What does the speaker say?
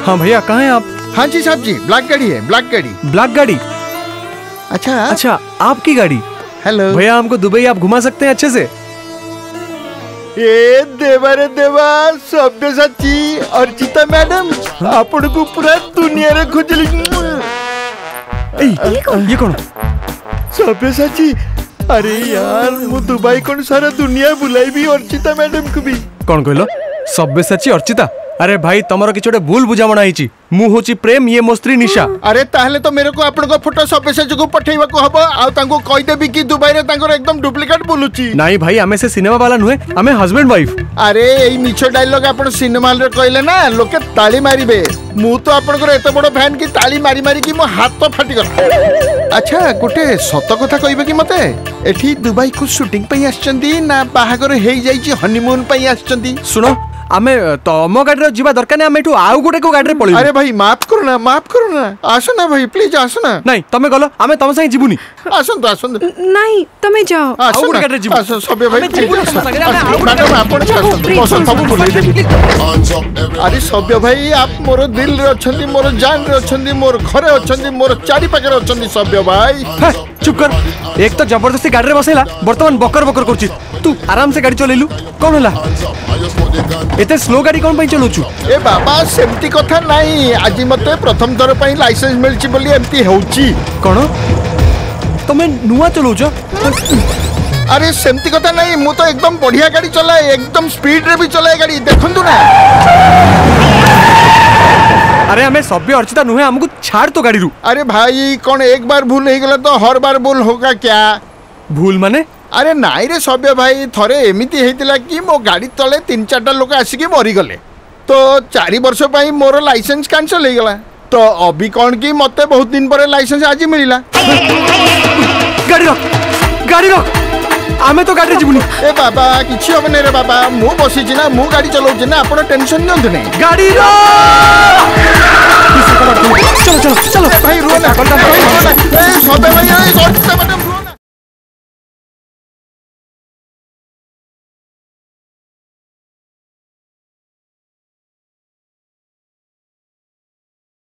हाँ भैया कहाँ हैं आप? हाँ जी साहब जी, ब्लैक गाड़ी है, ब्लैक गाड़ी। ब्लैक गाड़ी? अच्छा आपकी गाड़ी। हेलो भैया हमको दुबई आप घुमा सकते हैं अच्छे से? ए देवा रे देवा, सब्यसाची अर्चिता मैडम आपण को पूरा दुनिया रे खोजली। ये कौन? सब्यसाची, अरे यार मु दुबई कौन सारा दुनिया बुलाई भी अर्चिता मैडम को भी। कौन कहलो? सब्यसाची अर्चिता? अरे भाई तमरो किछ गोटे भूल बुझामणा हिची। मु होची प्रेम, ये मो स्त्री निशा। अरे ताहले तो मेरे को आपन को फोटो सब्यसाची को पठेइबा को हबो आ तांको कहि देबी कि दुबई रे तांकर एकदम डुप्लीकेट बोलुची। नहीं भाई हमें से सिनेमा वाला नुहे, हमें हस्बैंड वाइफ। अरे एई मिछो डायलॉग आपन सिनेमा रे कहले ना लोके ताली मारिबे। मु तो आपन को एते बडो फैन की ताली मारी मारी की मो हाथ तो फाटी गला। अच्छा गोटे सत कथा कहबे कि मते एठी दुबई को शूटिंग पई आछंदी ना बाहागर हेई जाईची हनीमून पई आछंदी? सुनो आमे तम गाड़ी जीवा दरकार नहीं, आमे एठू आउ गोटे को गाड़ी पळी। अरे भाई माफ करो ना आसो ना भाई प्लीज आसो ना। नहीं तमे गलो आमे तम संग जीबुनी। आसो नहीं तमे जाओ। आसो आउ गाड़ी जीबु। आसो सबे भाई मैडम मैडम आपण आसो सब बोलै देबी। अरे सबे भाई आप मोर दिल रे अछंदी, मोर जान रे अछंदी, मोर घरे अछंदी, मोर चारि पाखे अछंदी सबे भाई। चुप कर। एक तो जबरदस्ती गाड़ी रे बसेला, वर्तमान बकर बकर करछि। तू आराम से गाड़ी चलेलु कोन होला? एते स्लो गाड़ी कोन पई चलुछु? ए बाबा सेमती कथा नाही, आज मते प्रथम थर पई लाइसेंस मिलछि बोली एमती होउछि। कोन तमे नुवा चलुछो? अरे सेमती कथा नहीं, मु तो एकदम बढ़िया गाड़ी चलाए, एकदम स्पीड रे भी चलाए गाड़ी, देखंतु ना। अरे हमें सभ्य अर्चिता नुहे, हमको छाड़ तो गाड़ी रू। अरे भाई कौन एक बार भूल हो गला तो हर बार भूल होगा क्या? भूल माने? अरे नाई रे सभ्य भाई, थरे एमिति हेतिला कि मो गाड़ी तले 3-4टा लोक आसिकी मरी गले, तो 4 वर्ष पई मोर लाइसेंस कैंसिल हो गला। तो अभी कौन कि मते बहुत दिन पर लाइसेंस आज मिलिला। गाड़ी रोक आमे तो गाड़ी जीवनी। ए बाबा किछि होबे नै रे बाबा, मु बसी छि ना, मु गाड़ी चलाउ छि ना, आपण टेंशन नियंतु नै। गाड़ी रोक। चलो भाई रुओ ना, ए सबे भाई, ए